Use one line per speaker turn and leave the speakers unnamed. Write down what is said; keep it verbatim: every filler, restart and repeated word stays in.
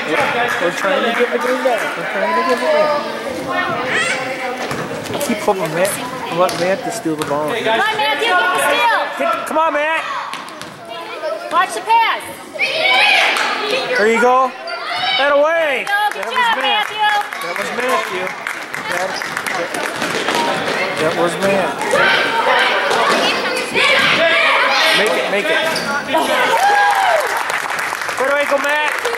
Yeah, we're trying to give the game back. We're trying to give it back. Keep hoping, Matt. Let Matt to steal the ball.
Come on, Matthew, get the steal.
Get, come on, Matt.
Watch the pass.
There you go. That away.
Go, good job, Matthew.
That was Matthew. That, that was Matt. Make it, make it. Where do I go, Matt?